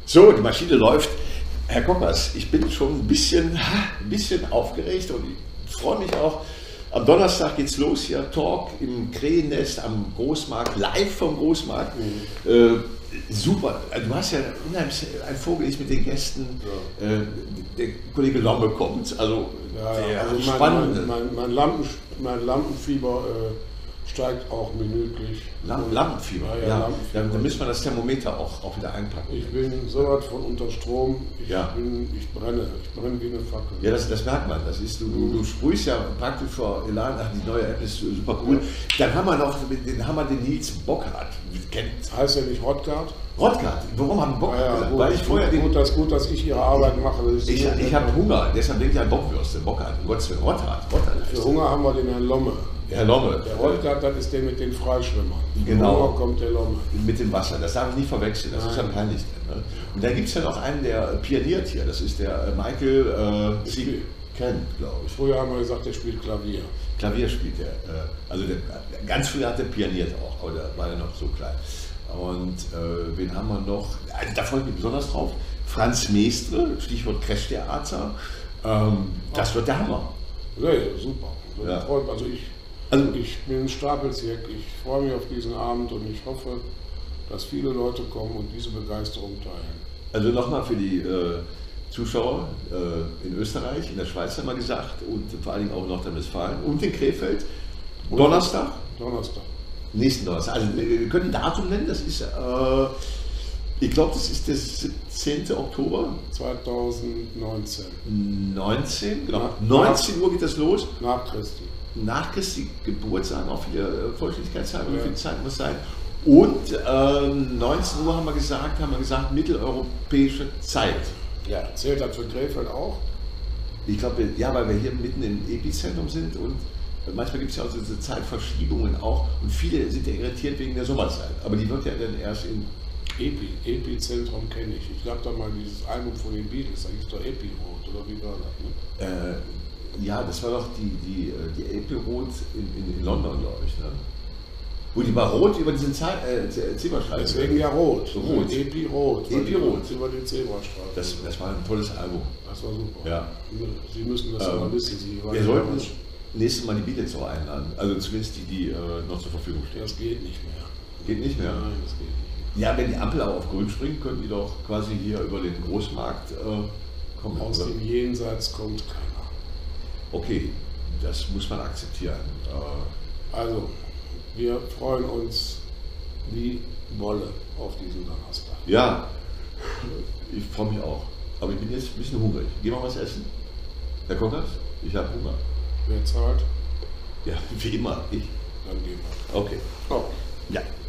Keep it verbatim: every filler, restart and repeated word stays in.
So, die Maschine läuft. Herr Koppers, ich bin schon ein bisschen, ein bisschen aufgeregt und ich freue mich auch. Am Donnerstag geht's los hier, Talk im Krähennest am Großmarkt, live vom Großmarkt. Mhm. Äh, super, du hast ja unheimlich ein Vogel mit den Gästen. Ja. Äh, der Kollege Lombe kommt, also, ja, ja. also mein, mein, mein, mein, Lampen, mein Lampenfieber äh, steigt auch minütlich. Lamp Lampenfieber, ja, ja, ja. Lampenfieber. Dann müssen wir das Thermometer auch, auch wieder einpacken. Ich bin so weit von unter Strom, ich, ja. bin, ich brenne, ich brenne wie eine Fackel. Ja, das, das merkt man, das ist, du, mhm. du, du sprühst ja praktisch vor Elan, ach, die neue App ist super cool. Ja. Dann haben wir noch den, haben wir den Nils Bockhardt. Kennt. Heißt er nicht Rottgart? Rottgart, warum haben Bockhardt ja, ja, gesagt? Gut, Weil ich vorher gut, den, gut, das gut, dass ich ihre Arbeit mache. Ich, ich, ich habe Hunger, deshalb denke ich an Bockwürste, Bockhardt, um Gottes Willen, Rottgart. Für Hunger haben wir den Herrn Lomme. Herr Lomme. Der Rottgart, das ist der mit den Freischwimmern. Genau. Hunger kommt der Lomme. Mit dem Wasser, das darf ich nicht verwechseln, das Nein. ist ja peinlich. Ne? Und da gibt es ja noch einen, der pianiert hier, das ist der Michael äh, Sieg kennt, glaube ich. Früher haben wir gesagt, der spielt Klavier. Klavier spielt er. Äh, also der, ganz früher hat er pianiert auch, aber da war er noch so klein. Und äh, wen haben wir noch? Also, da freue ich mich besonders drauf. Franz Meestre, Stichwort Crashtheater. Ähm, das wird der Hammer. Ja, ja super. Also, ja. also, ich, also ich bin Stapelzirk. Ich freue mich auf diesen Abend und ich hoffe, dass viele Leute kommen und diese Begeisterung teilen. Also nochmal für die äh, Zuschauer äh, in Österreich, in der Schweiz haben wir gesagt und vor allen Dingen auch in Nordrhein-Westfalen und in Krefeld. Donnerstag? Donnerstag. Nächsten Donnerstag. Also wir können ein Datum nennen, das ist, äh, ich glaube, das ist der siebzehnten Oktober. zweitausendneunzehn. neunzehn, genau. Nach, neunzehn Uhr geht das los. Nach Christi. Nach Christi Geburt, sagen auch viele Vollständigkeitshalber, wie viel Zeit muss sein. Und äh, neunzehn Uhr haben wir gesagt, haben wir gesagt, mitteleuropäische Zeit. Ja, zählt das für Krefeld auch? Ich glaube, ja, weil wir hier mitten im Epizentrum sind und manchmal gibt es ja auch diese Zeitverschiebungen auch und viele sind ja irritiert wegen der Sommerzeit. Aber die wird ja dann erst in Epi, Epizentrum kenne ich. Ich glaube da mal dieses Album von den Beatles, da hieß doch Epi-Rot, oder wie war das? Ne? Äh, ja, das war doch die, die, die Epi-Rot in, in, in London, glaube ich. Ne? Wo die war rot über diesen äh, Zebrastreifen. Deswegen ja rot. Rot. Epi-Rot. Epi-Rot. Über den Zebrastreifen. Das, das war ein tolles Album. Das war super. Ja. Sie müssen das ähm, aber wissen. Sie wir sollten nächstes Mal die Beatles auch einladen. Also zumindest die, die äh, noch zur Verfügung stehen. Das geht nicht mehr. Geht nicht mehr? Nein, das geht nicht mehr. Ja, wenn die Ampel auch auf grün springt, können die doch quasi hier über den Großmarkt äh, kommen. Aus oder? dem Jenseits kommt keiner. Okay, das muss man akzeptieren. Äh, also, wir freuen uns wie Wolle auf diesen Donnerstag. Ja, ich freue mich auch. Aber ich bin jetzt ein bisschen hungrig. Gehen wir was essen? Herr Kockers? Ich habe Hunger. Wer zahlt? Ja, wie immer. Ich. Dann gehen wir. Okay. Oh. Ja.